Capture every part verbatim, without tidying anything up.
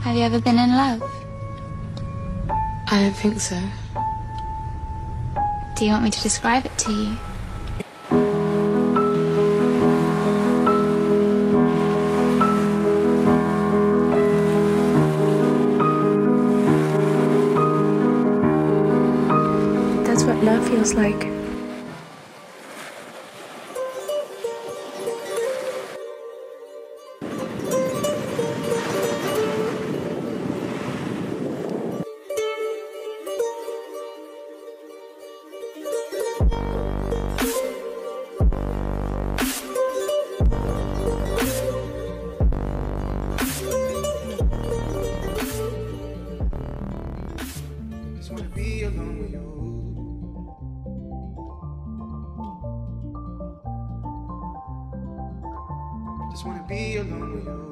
Have you ever been in love? I don't think so. Do you want me to describe it to you? That's what love feels like. Just wanna be alone with you. Just wanna be alone with you.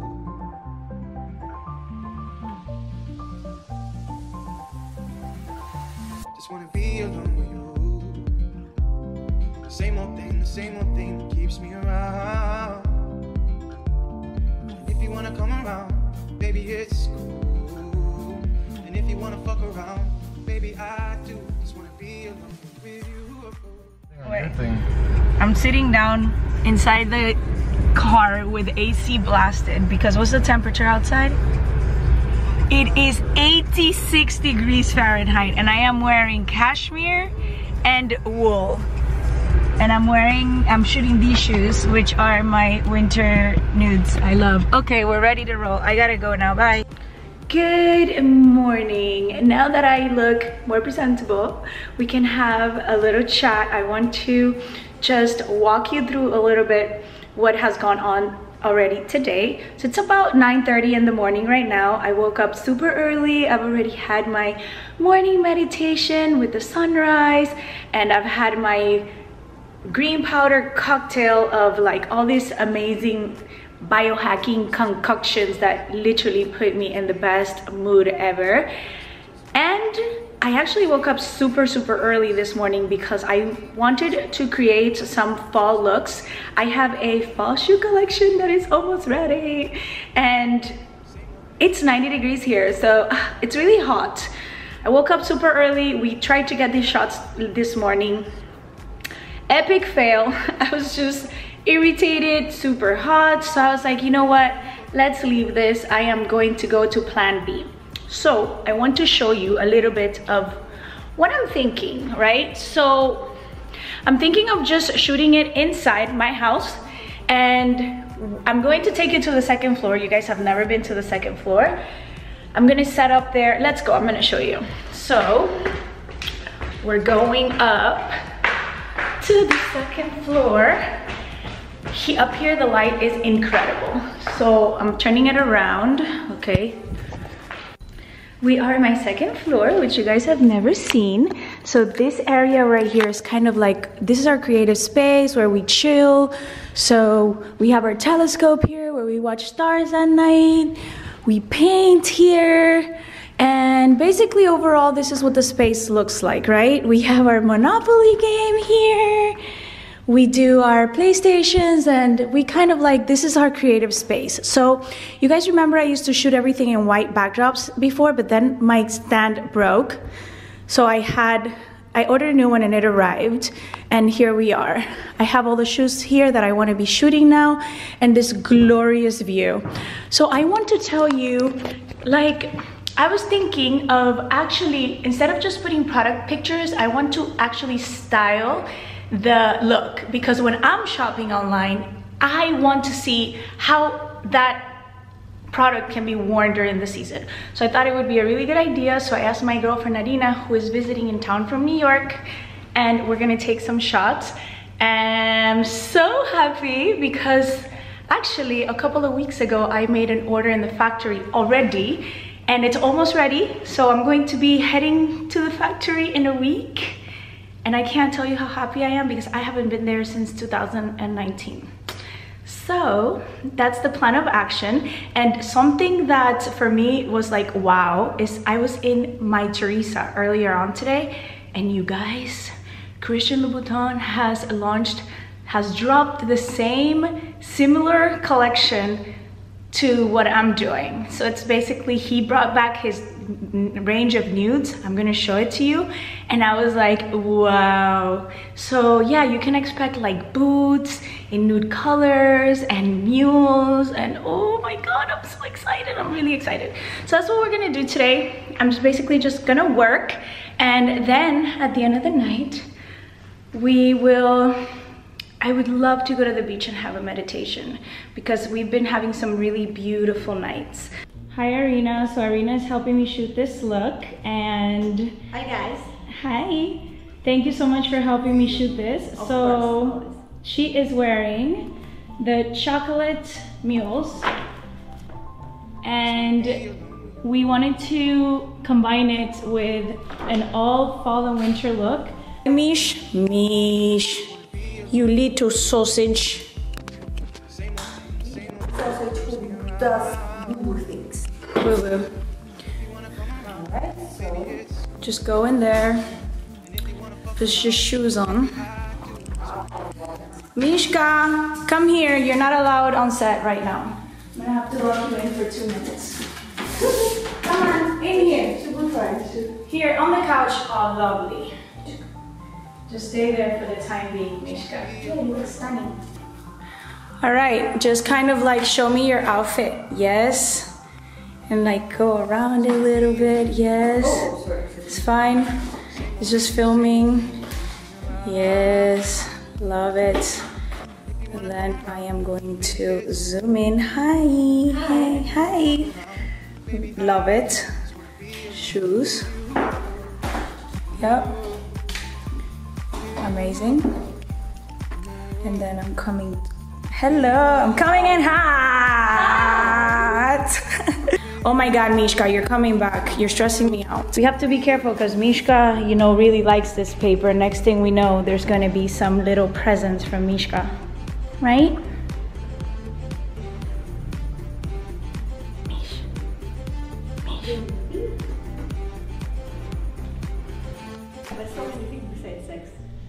Just wanna be alone with you. The same old thing, the same old thing that keeps me around. If you wanna come around, baby, it's cool. And if you wanna fuck around, baby, I do. Just wanna be alone with you. Wait. I'm sitting down inside the car with A C blasted because what's the temperature outside? It is eighty-six degrees Fahrenheit and I am wearing cashmere and wool. And I'm wearing, I'm shooting these shoes, which are my winter nudes I love. Okay, we're ready to roll. I gotta go now, bye. Good morning. Now that I look more presentable, we can have a little chat. I want to just walk you through a little bit what has gone on already today. So it's about nine thirty in the morning right now. I woke up super early. I've already had my morning meditation with the sunrise, and I've had my green powder cocktail of like all these amazing biohacking concoctions that literally put me in the best mood ever. And I actually woke up super super early this morning because I wanted to create some fall looks. I have a fall shoe collection that is almost ready and it's ninety degrees here, so it's really hot. I woke up super early. We tried to get these shots this morning. Epic fail. I was just irritated, super hot, so I was like, you know what, let's leave this. I am going to go to plan B. So I want to show you a little bit of what I'm thinking, right? So I'm thinking of just shooting it inside my house, and I'm going to take you to the second floor. You guys have never been to the second floor. I'm gonna set up there. Let's go, I'm gonna show you. So we're going up to the second floor. He, up here the light is incredible, so I'm turning it around. Okay, we are on my second floor, which you guys have never seen. So this area right here is kind of like, this is our creative space where we chill. So we have our telescope here where we watch stars at night. We paint here, and basically overall this is what the space looks like, right? We have our Monopoly game here. We do our PlayStations, and we kind of like, this is our creative space. So you guys remember I used to shoot everything in white backdrops before, but then my stand broke. So I had, I ordered a new one and it arrived, and here we are. I have all the shoes here that I want to be shooting now, and this glorious view. So I want to tell you, like, I was thinking of actually, instead of just putting product pictures, I want to actually style the look, because when I'm shopping online, I want to see how that product can be worn during the season. So I thought it would be a really good idea. So I asked my girlfriend Nadina, who is visiting in town from New York, and we're gonna take some shots. And I'm so happy because actually a couple of weeks ago I made an order in the factory already, and it's almost ready. So I'm going to be heading to the factory in a week. And I can't tell you how happy I am because I haven't been there since two thousand nineteen. So that's the plan of action. And something that for me was like, wow, is I was in my Teresa earlier on today, and you guys, Christian Louboutin has launched, has dropped the same similar collection to what I'm doing. So it's basically, he brought back his range of nudes. I'm gonna show it to you. And I was like, wow. So yeah, you can expect like boots in nude colors and mules, and oh my God, I'm so excited. I'm really excited. So that's what we're gonna do today. I'm just basically just gonna work, and then at the end of the night, we will, I would love to go to the beach and have a meditation, because we've been having some really beautiful nights. Hi Arena. So Arena is helping me shoot this look, and hi guys. Hi. Thank you so much for helping me shoot this. Of so course. She is wearing the chocolate mules, and we wanted to combine it with an all fall and winter look. Mish, Mish. You little sausage. Sausage who does boo things. Boo boo. Alright, so just go in there. Put your shoes on. Mishka, come here. You're not allowed on set right now. I'm gonna have to lock you in for two minutes. Come on, in here. Here on the couch. Oh, lovely. Just stay there for the time being, Mishka. yeah, you look stunning. All right, just kind of like show me your outfit. Yes. And like go around a little bit. Yes. Oh, sorry. It's fine. It's just filming. Yes. Love it. And then I am going to zoom in. Hi. Hi. Hi. Love it. Shoes. Yep. Amazing. And then I'm coming. Hello, I'm coming in hot. Oh my God, Mishka, you're coming back. You're stressing me out. We have to be careful because Mishka, you know, really likes this paper. Next thing we know, there's gonna be some little presents from Mishka, right? Mish. Mish. But so many people say sex.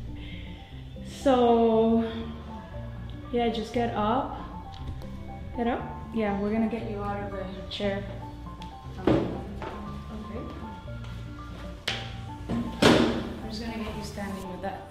So, yeah, just get up. Get up. Yeah, we're gonna get you out of the chair. Um, okay. I'm just gonna get you standing with that.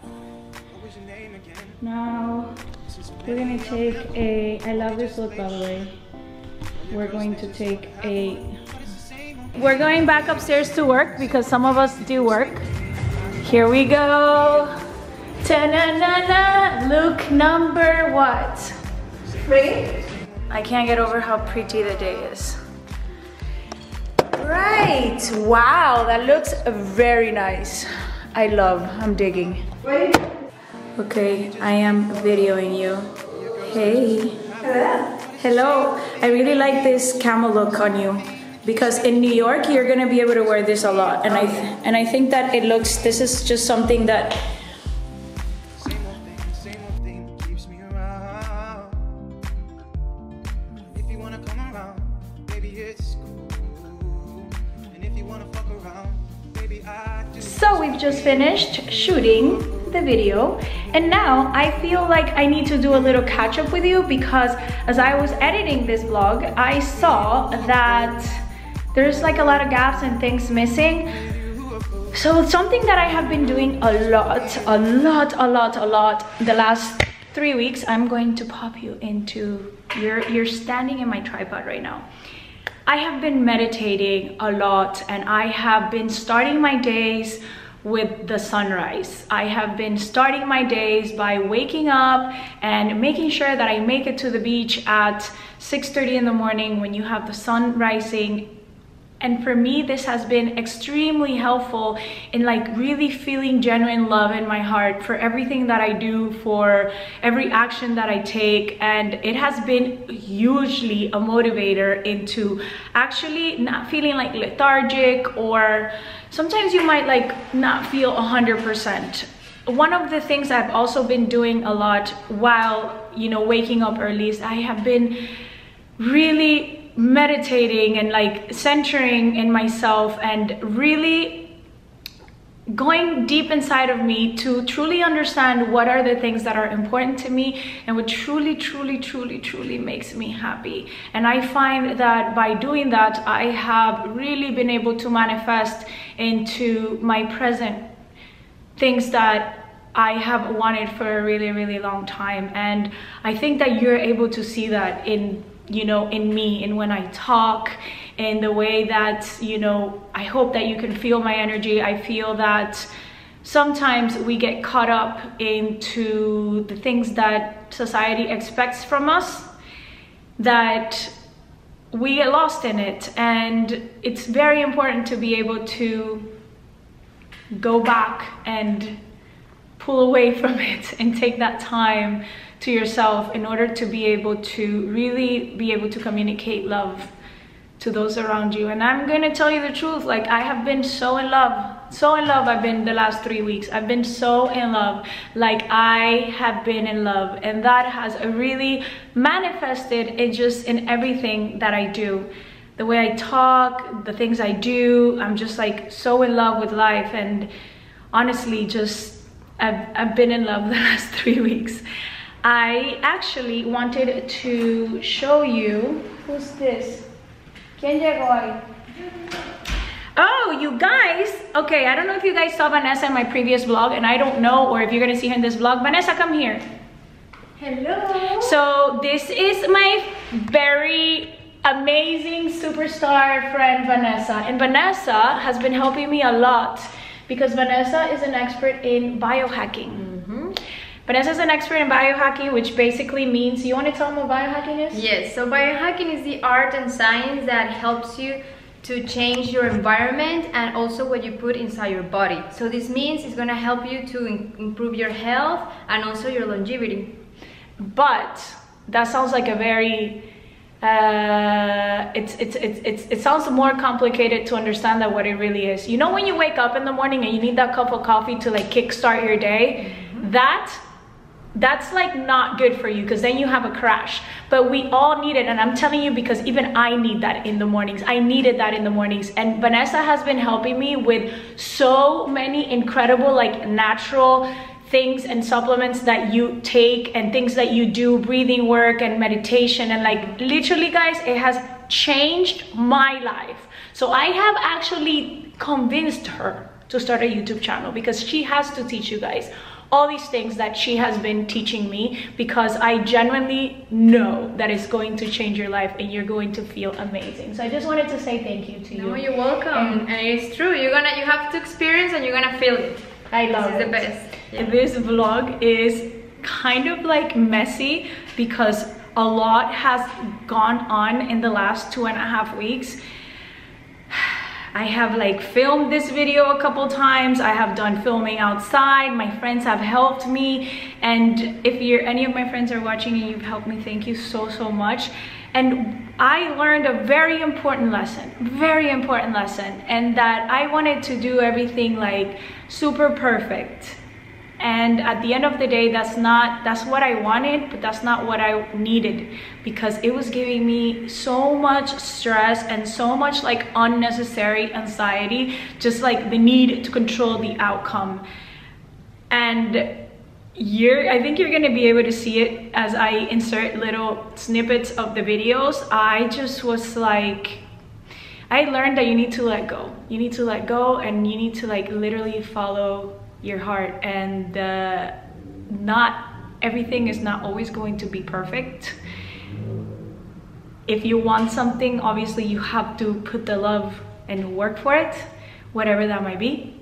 Now, we're gonna take a, I love this look by the way. We're going to take a, we're going back upstairs to work because some of us do work. Here we go. Ta-na-na-na, look number what? Three? I can't get over how pretty the day is. Right, wow, that looks very nice. I love, I'm digging. Ready? Okay, I am videoing you. Hey. Hello. Hello, I really like this camel look on you. Because in New York, you're gonna be able to wear this a lot. And I, th and I think that it looks, this is just something that So we've just finished shooting the video, and now I feel like I need to do a little catch up with you because as I was editing this vlog, I saw that there's like a lot of gaps and things missing. So it's something that I have been doing a lot, a lot, a lot, a lot the last three weeks. I'm going to pop you into, you're, you're standing in my tripod right now. I have been meditating a lot, and I have been starting my days with the sunrise. I have been starting my days by waking up and making sure that I make it to the beach at six thirty in the morning when you have the sun rising. And for me, this has been extremely helpful in like really feeling genuine love in my heart for everything that I do, for every action that I take. And it has been hugely a motivator into actually not feeling like lethargic, or sometimes you might like not feel one hundred percent. One of the things I've also been doing a lot while, you know, waking up early is I have been really meditating and like centering in myself and really going deep inside of me to truly understand what are the things that are important to me and what truly, truly, truly, truly makes me happy. And I find that by doing that, I have really been able to manifest into my present things that I have wanted for a really, really long time. And I think that you're able to see that in, you know, in me, and when I talk, in the way that, you know, I hope that you can feel my energy. I feel that sometimes we get caught up into the things that society expects from us, that we get lost in it. And it's very important to be able to go back and pull away from it and take that time to yourself in order to be able to really be able to communicate love to those around you. And I'm gonna tell you the truth, like, I have been so in love, so in love. I've been the last three weeks, I've been so in love, like I have been in love, and that has really manifested in just in everything that I do. The way I talk, the things I do, I'm just like so in love with life. And honestly, just I've, I've been in love the last three weeks. I actually wanted to show you, who's this? ¿Quién llegó ahí? Oh, you guys, okay, I don't know if you guys saw Vanessa in my previous vlog, and I don't know, or if you're gonna see her in this vlog. Vanessa, come here. Hello. So this is my very amazing superstar friend, Vanessa. And Vanessa has been helping me a lot because Vanessa is an expert in biohacking. Mm-hmm. Vanessa is an expert in biohacking, which basically means, you want to tell them what biohacking is? Yes, so biohacking is the art and science that helps you to change your environment and also what you put inside your body. So this means it's going to help you to improve your health and also your longevity. But that sounds like a very uh it's, it's it's it's it sounds more complicated to understand than what it really is. You know, when you wake up in the morning and you need that cup of coffee to like kickstart your day, mm-hmm. that that's like not good for you, because then you have a crash. But we all need it, and I'm telling you, because even I need that in the mornings. I needed that in the mornings, and Vanessa has been helping me with so many incredible like natural things and supplements that you take and things that you do, breathing work and meditation, and like literally guys, it has changed my life. So I have actually convinced her to start a YouTube channel, because she has to teach you guys all these things that she has been teaching me, because I genuinely know that it's going to change your life and you're going to feel amazing. So I just wanted to say thank you to you. No, you're welcome. And, and it's true, you're gonna you have to experience and you're gonna feel it. I love this is it. the best. Yeah. This vlog is kind of like messy because a lot has gone on in the last two and a half weeks. I have like filmed this video a couple times. I have done filming outside. My friends have helped me. And if you're any of my friends are watching and you've helped me, thank you so, so much. And I learned a very important lesson, very important lesson. And that I wanted to do everything like super perfect. And at the end of the day, that's not, that's what I wanted, but that's not what I needed, because it was giving me so much stress and so much like unnecessary anxiety, just like the need to control the outcome. And you're, I think you're gonna be able to see it as I insert little snippets of the videos. I just was like, I learned that you need to let go. You need to let go, and you need to like literally follow your heart, and uh, not everything is not always going to be perfect. If you want something, obviously you have to put the love and work for it, whatever that might be.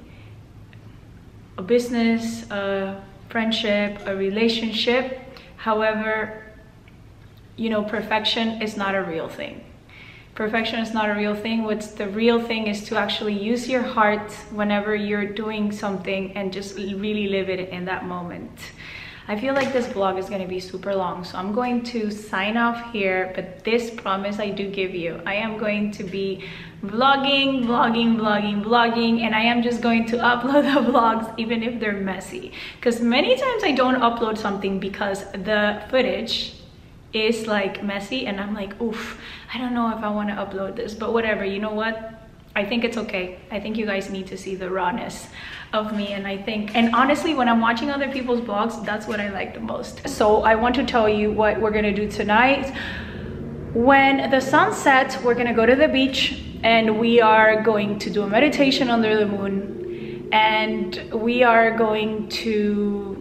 A business, a friendship, a relationship. However, you know, perfection is not a real thing. Perfection is not a real thing. What's the real thing is to actually use your heart whenever you're doing something and just really live it in that moment. I feel like this vlog is going to be super long, so I'm going to sign off here, but this promise I do give you, I am going to be vlogging, vlogging, vlogging, vlogging, and I am just going to upload the vlogs even if they're messy, because many times I don't upload something because the footage is like messy and I'm like, oof, I don't know if I want to upload this, but whatever, you know what, I think it's okay. I think you guys need to see the rawness of me, and I think, and honestly, when I'm watching other people's vlogs, that's what I like the most. So I want to tell you what we're gonna do tonight. When the sun sets, we're gonna go to the beach, and we are going to do a meditation under the moon, and we are going to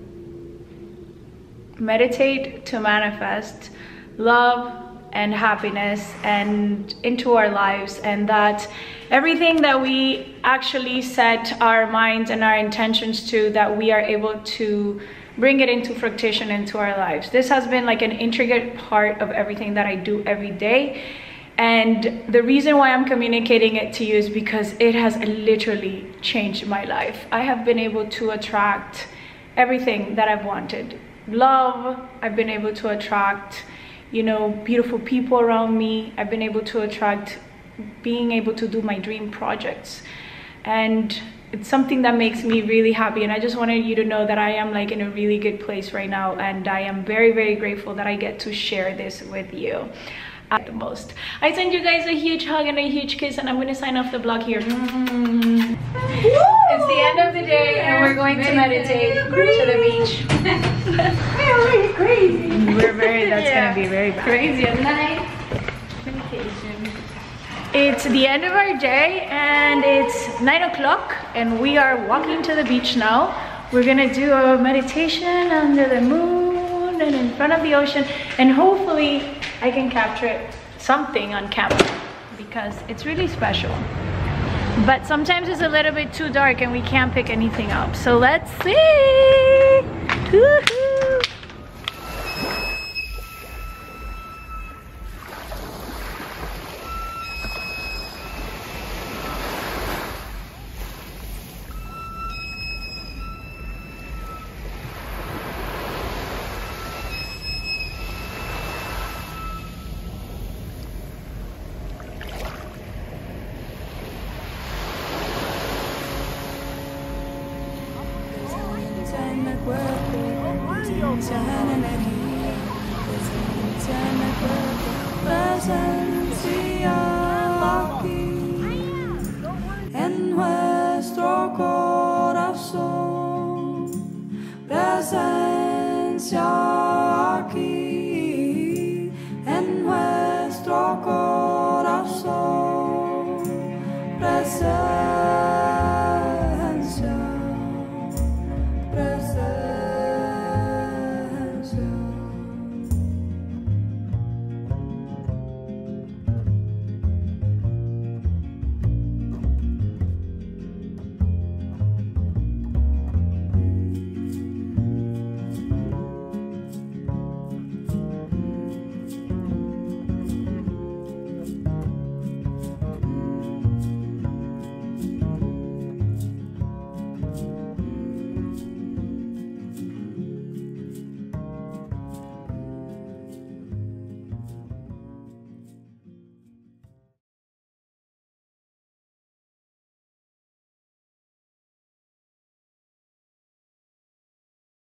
meditate to manifest love and happiness and into our lives, and that everything that we actually set our minds and our intentions to, that we are able to bring it into fruition into our lives. This has been like an intricate part of everything that I do every day, and the reason why I'm communicating it to you is because it has literally changed my life. I have been able to attract everything that I've wanted. Love, I've been able to attract, you know, beautiful people around me. I've been able to attract being able to do my dream projects, and it's something that makes me really happy. And I just wanted you to know that I am like in a really good place right now, and I am very, very grateful that I get to share this with you at the most. I send you guys a huge hug and a huge kiss, and I'm gonna sign off the vlog here. Mm-hmm. It's the end of the day, and we're going to meditate to the beach. We're really crazy. We're very, that's yeah. gonna be very bad. Crazy at night. Vacation. It's the end of our day, and it's nine o'clock, and we are walking to the beach now. We're gonna do a meditation under the moon and in front of the ocean, and hopefully I can capture something on camera because it's really special. But sometimes it's a little bit too dark and we can't pick anything up. So let's see. Woohoo! Turn